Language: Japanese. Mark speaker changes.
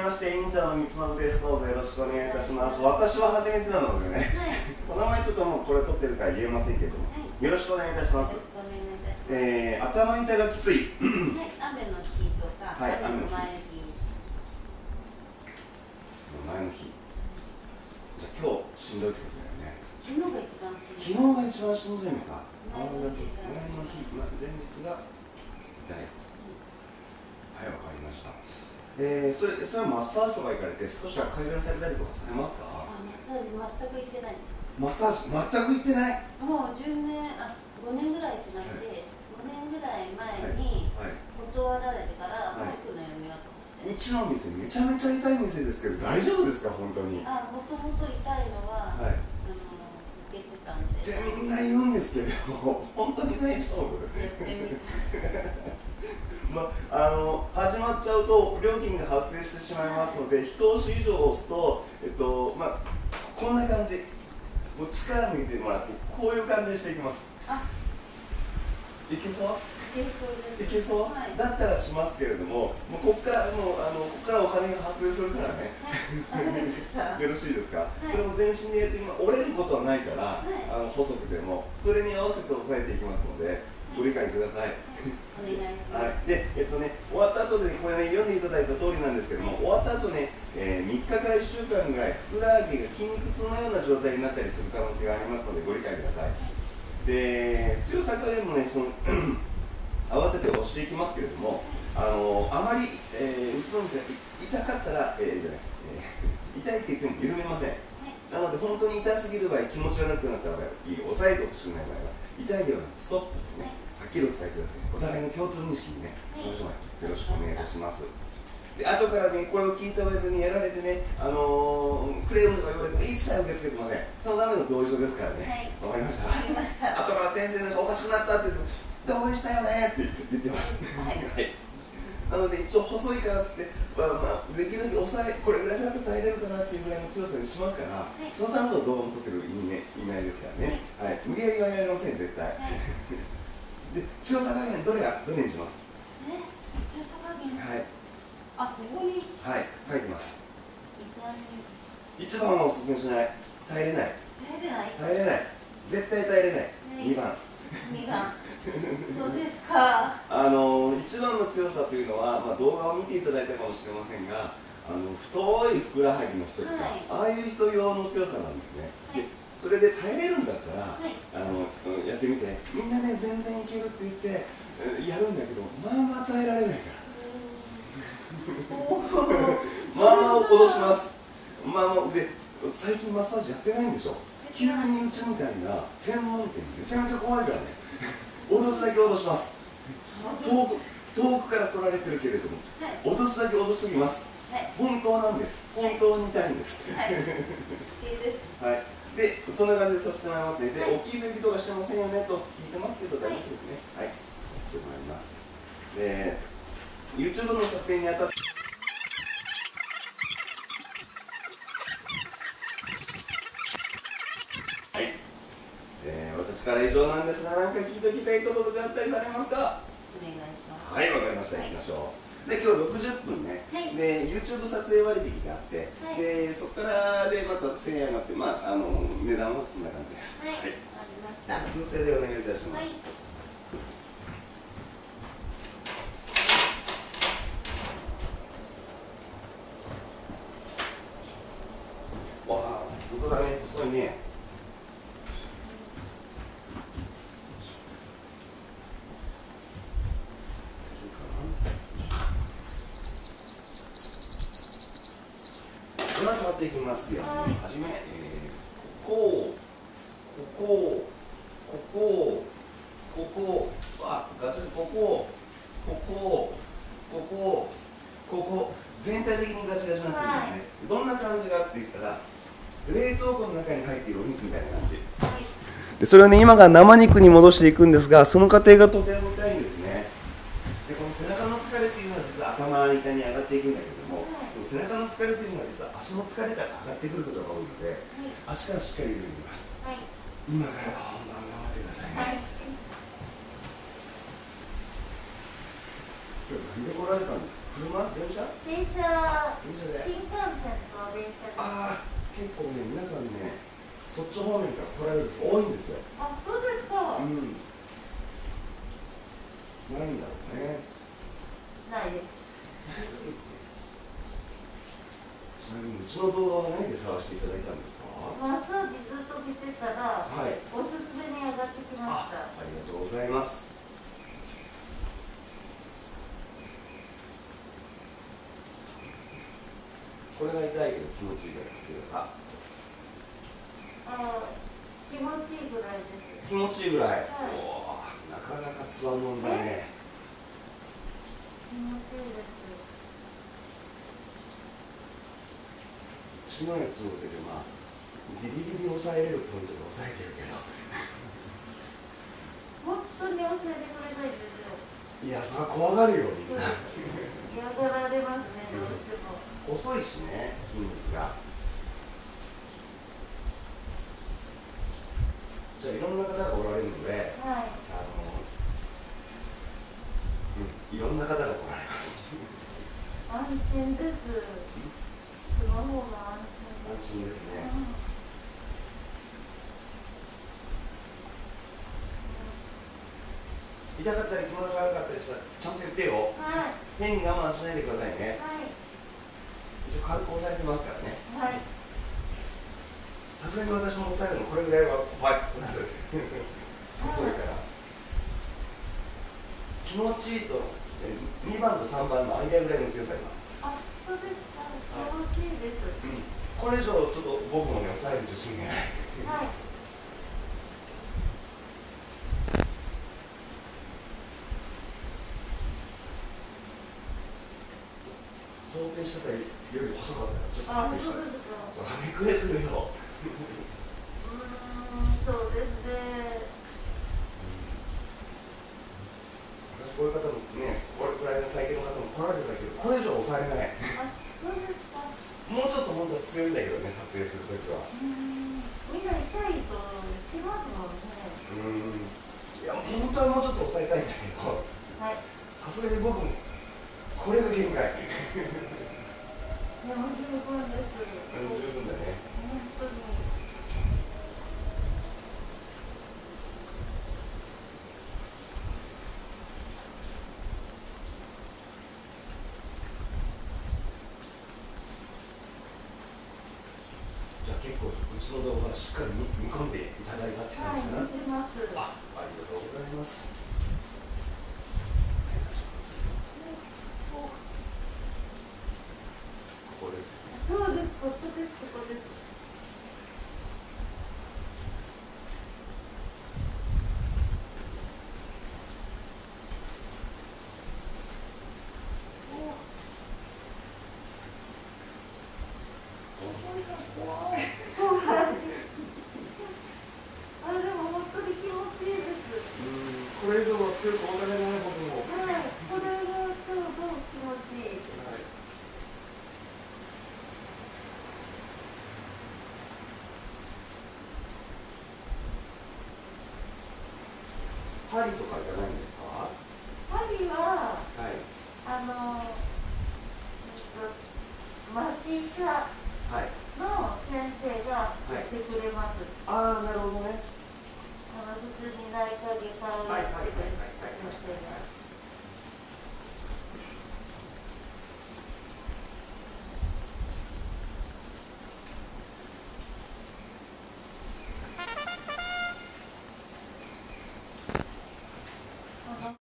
Speaker 1: まして、忍者の三つです。どうぞよろしくお願いいたします。私は初めてなのでね、お名前ちょっともうこれ取ってるから言えませんけども、よろしくお願いいたします。頭痛がきつい。
Speaker 2: 雨の日とか、雨の前
Speaker 1: の日。じゃあ今日しんどいってことだよね。
Speaker 2: 昨日が一番しんどい。
Speaker 1: 昨日が一番しんどいのか。前の日、前日が痛い。はい、わかりました。それはマッサージとか行かれて少しは改善されたりとかされますか？
Speaker 2: マッサージ全く行ってない。
Speaker 1: マッサージ全く行ってない。
Speaker 2: もう5年ぐらいってなって、5年ぐらい前に断られてからもう行くのやめようと思って。うちの店めちゃめちゃ痛い店ですけど大丈夫ですか本当に？ もともと痛いのは受けてたんで。
Speaker 1: みんな言うんですけど本当に大丈夫？始まっちゃうと料金が発生してしまいますので、一押し以上押すと、こんな感じ、もう力抜いてもらって、こういう感じにしていきます。いけそう？いけそう？だったらしますけれども、ここからお金が発生するからね。よろしいですか？それも全身でやって、折れることはないから、細くても、それに合わせて押さえていきますので、ご理解ください。
Speaker 2: お願いします。
Speaker 1: で、終わった後で、これね、読んでいただいた通りなんですけども、終わった後ね、3日から1週間ぐらい、ふくらはぎが筋肉痛のような状態になったりする可能性がありますので、ご理解ください。で、強さ加減もね、合わせて押していきますけれども、あまり、うちの店、痛かったら、痛いって言っても緩めません。なので、本当に痛すぎる場合、気持ち悪くなった場合、抑えてほしくない場合は、痛いではなく、ストップですね。はっきりお伝えください。お互いの共通認識にね、しましょう。よろしくお願いいたします。で、後からね、これを聞いた上でね、やられてね、クレームとか言われても一切受け付けてません。そのための同意書ですからね。わかりました。後から先生なんかおかしくなったって言うと、同意したよねって言ってます。はい。なので、一応細いからっつって、できるだけ抑え、これぐらいだと耐えれるかなっていうぐらいの強さにしますから、そのための動画も撮ってる意味合いですからね。はい。無理やりはやりません、絶対。で、強さ加減どれにします？
Speaker 2: 強さ加減。
Speaker 1: はい。
Speaker 2: ここに。
Speaker 1: はい、書いてます。1番はおすすめしない。耐えれない。耐えれない。絶対耐えれない。2番。
Speaker 2: そうですか。
Speaker 1: 1番の強さというのは、動画を見ていただいたかもしれませんが、太いふくらはぎの人とか、ああいう人用の強さなんですね。でそれで耐えれるんだったら、やってみて、みんなね、全然いけるって言ってやるんだけど、耐えられないから。脅します。で、最近マッサージやってないんでしょ。急にうちみたいな専門店めちゃめちゃ怖いからね。脅すだけ脅します。遠くから来られてるけれども、脅すだけ脅しときます。本当なんです。本当に痛いんです。はい。で、そんな感じでさせてもらいますね。で、大きい病気とかしてませんよねと聞いてますけど、大丈夫ですね。はい。させてもらいます。で、YouTube の撮影にあたって、はい。私から以上なんですが、何か聞いておきたいこととかあったりされますか？
Speaker 2: お願いします。
Speaker 1: はい、わかりました。行きましょう。で、今日60分ね、で、YouTube 撮影割引があって、で、そこからでまた1000円上がって、値段はそんな感じです。はい、わかりました。通知でお願いいたします。わあ、本当だね、細いね。では触っていきますよ。はじめ、ここ、ガチャここ、全体的にガチガチになってるんですね。どんな感じかって言ったら、冷凍庫の中に入っているお肉みたいな感じ。でそれをね、今から生肉に戻していくんですが、その過程がとても痛いんですね。で、この背中の疲れっていうのは実は頭の痛に上がっていくんだけども、背中の疲れというのは実は足の疲れから上がってくることが多いので、足からしっかり入れていきます。今から本番頑張ってくださいね。今日何で来られたんですか？ 車？電車？
Speaker 2: 電車で新幹線と電車で。
Speaker 1: ああ、結構ね、皆さんね、そっち方面から来られる人多いんですよ。
Speaker 2: あ、そうですか。
Speaker 1: うん。ないんだろうね。
Speaker 2: ないです。
Speaker 1: ちなみにうちの動画は何で探していただいたんですか？
Speaker 2: マッサージずっと見てたら、
Speaker 1: はい、
Speaker 2: おすすめに上がってきました。
Speaker 1: ありがとうございます。これが痛いけど気持ちいいぐらいですよ。あ、
Speaker 2: 気持ちいいぐらいです。
Speaker 1: 気持ちいいぐらい。
Speaker 2: はい、
Speaker 1: おー、なかなかつわもんだね。
Speaker 2: 気持ちいいです。
Speaker 1: うちのやつのでまあギリギリ抑えれるポイントで抑えてるけど。
Speaker 2: 本当に抑えてくれないですよ。
Speaker 1: いや、それは怖がるよみんな。
Speaker 2: 嫌がられますね、どうしても。
Speaker 1: 細いしね、筋肉が。じゃあいろんな方がおられるので、
Speaker 2: はい、
Speaker 1: いろんな方がおられます。
Speaker 2: 安心です。その方が安心です。
Speaker 1: 安心ですね。痛かったり気持ち悪かったりしたらちゃんと言ってよ。
Speaker 2: はい。
Speaker 1: 変に我慢しないでくださいね。
Speaker 2: はい。
Speaker 1: 一応軽く押さえてますからね。
Speaker 2: はい。
Speaker 1: さすがに私も押さえるのこれぐらいは怖いってなる。遅いから。気持ちいいと2番と3番の間ぐらいの強さ今。
Speaker 2: あ、そうですか。気持ちいいです。
Speaker 1: うん。これ以上ちょっと僕もね抑える自信がない。
Speaker 2: はい。
Speaker 1: 想定してたより細かったらちょっとびっくりした。そう、びっくりするよ。
Speaker 2: そうですね。
Speaker 1: こういう方もね、これくらいの体型の方も来られてたけど、これ以上抑えれない。
Speaker 2: あ、そうですか。
Speaker 1: もうちょっと本当は強いんだけどね、撮影するときは。
Speaker 2: みんな痛いとしますもんね。
Speaker 1: いや、本当はもうちょっと抑えたいんだけど、
Speaker 2: はい。
Speaker 1: さすがに僕もこれが限界。
Speaker 2: でも十分です。
Speaker 1: 十分だね。
Speaker 2: 本当に。
Speaker 1: じゃあ結構うちの動画しっかり見込んでいただいたって感じかな。
Speaker 2: はい、見てます。
Speaker 1: ありがとうございます。ここです。
Speaker 2: そうです。ここです。ここです。
Speaker 1: これ以上は強く押されない僕も。
Speaker 2: はい、これが超気持ちいい。
Speaker 1: 針とかいらないんですか？
Speaker 2: 針は、
Speaker 1: はい。
Speaker 2: マシシャの先生がしてくれます。
Speaker 1: ああ、なるほどね。
Speaker 2: 普通に内科外科をやってくれる先生が。